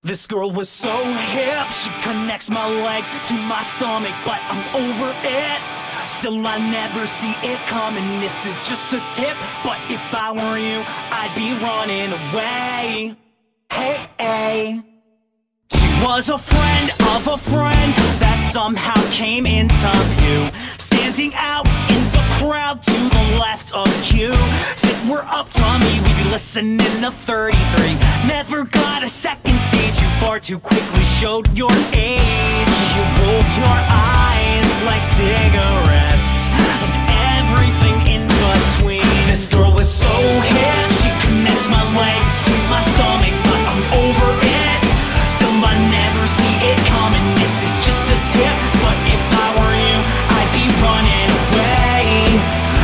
This girl was so hip, she connects my legs to my stomach, but I'm over it. Still I never see it coming, this is just a tip, but if I were you, I'd be running away. Hey, she was a friend of a friend that somehow came into view, standing out in the crowd to the left of you. If it were up to me, we'd be listening to 33. Never got a second stage, you far too quickly showed your age. You rolled your eyes like cigarettes and everything in between. This girl was so hip, she connects my legs to my stomach, but I'm over it. Still I never see it coming, this is just a tip, but if I were you, I'd be running away.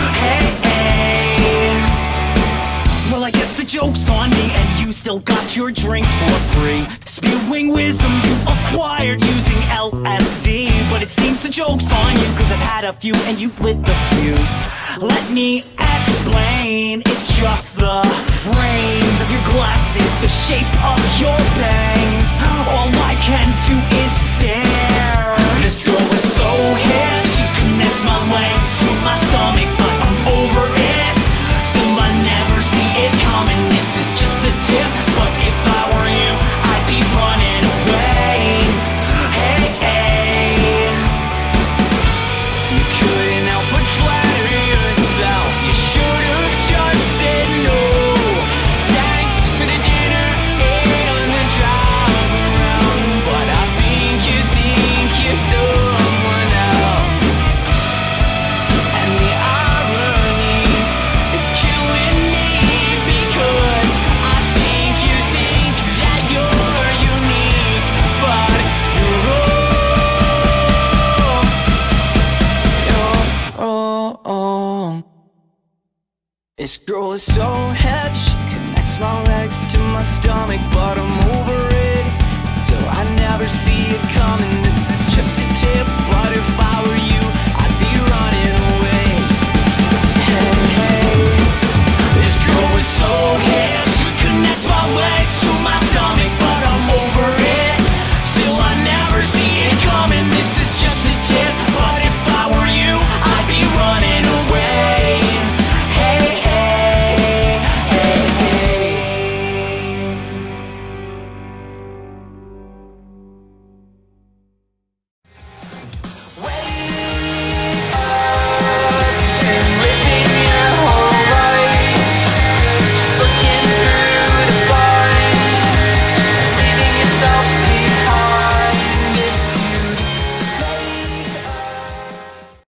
Hey, well I guess the joke's on me, and you still got your drinks for free, spewing wisdom you acquired using LSD. But it seems the joke's on you, cause I've had a few and you've lit the fuse. Let me explain, it's just the frames of your glasses, the shape of your bangs. All I can do is stare. This girl was so hip, she connects my legs to my stomach, but I'm over it. Still I never see it coming, this is just a tip, but if I were you, I'd be running away. Hey, you couldn't help but flatter yourself, you should've just said no. Thanks for the dinner and the drive around, but I think you're someone else. And the irony, it's killing me, because I think you think that you're unique, but you're wrong. This girl is so hip, she connects my legs to my stomach, but I'm